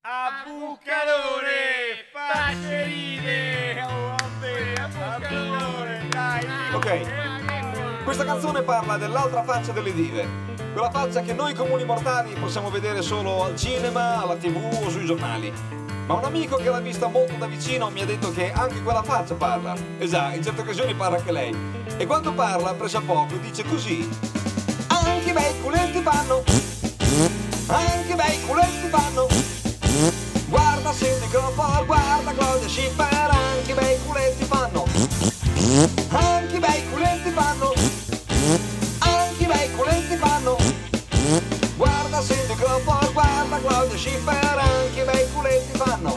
A Bucalore, facce ride! Oh, vabbè, a Bucalore, dai! Ok, questa canzone parla dell'altra faccia delle dive, quella faccia che noi comuni mortali possiamo vedere solo al cinema, alla TV o sui giornali. Ma un amico che l'ha vista molto da vicino mi ha detto che anche quella faccia parla. Esatto, in certe occasioni parla anche lei. E quando parla, presso a poco, dice così: anche i bei culetti fanno, anche i bei culetti fanno. Guarda Cindy Crawford, guarda Claudia Schiffer, anche i bei culetti fanno, anche i bei culetti fanno, anche i bei culetti fanno. Guarda Cindy Crawford, guarda Claudia Schiffer, anche i bei culetti fanno.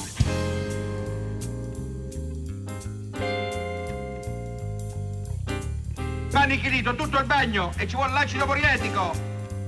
Annichilito tutto il bagno e ci vuole l'acido murietico!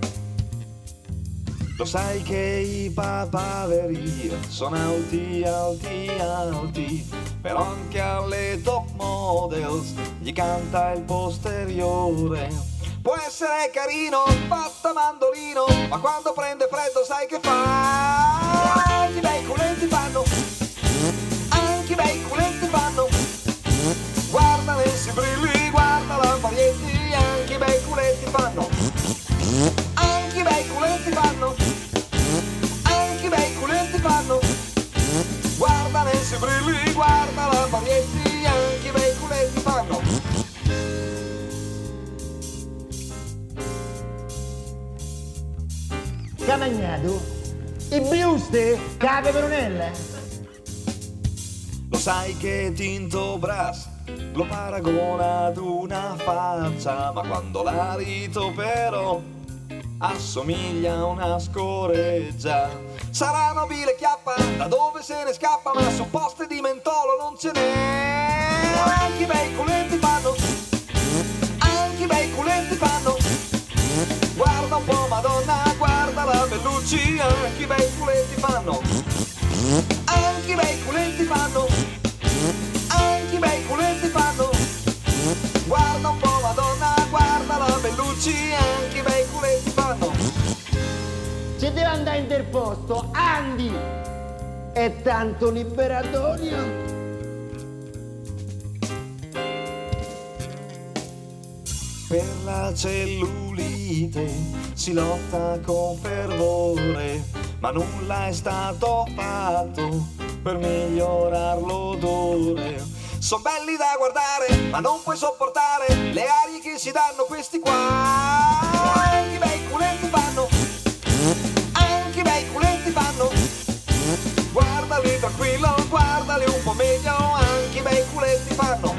Lo sai che i papaveri sono alti, alti, alti, però anche alle top models gli canta il posteriore. Può essere carino, fatta mandolino, ma quando prende freddo sai che fa? Anche i bei culetti fanno, anche i bei culetti fanno. Guarda Nancy Brilli, guarda la Parietti, anche i bei culetti fanno, anche i bei culetti fanno, anche i bei culetti fanno. Guarda Nancy Brilli, guarda la Parietti, anche i bei culetti fanno. Che ha mangiato? I biuste? Che ha peperonella? Lo sai che Tinto Brass lo paragona ad una faccia, ma quando la ritopero assomiglia a una scoreggia. Sarà nobile chiappa da dove se ne scappa, ma su poste di mentolo non ce n'è. Anche i bei culetti fanno, anche i bei culetti fanno. Guarda un po' Madonna, guarda la Bellucci, anche i bei culetti fanno, anche i bei culetti fanno, anche i bei culetti fanno. Guarda un po' Madonna, guarda la Bellucci, anche i bei culetti fanno. Se deve andare interposto, Andi! È tanto liberatorio! Per la cellulite si lotta con fervore, ma nulla è stato fatto per migliorare l'odore. Sono belli da guardare, ma non puoi sopportare le arie che si danno questi qua. Anche i bei culetti fanno, anche i bei culetti fanno. Guardali tranquillo, guardali un po' meglio, anche i bei culetti fanno,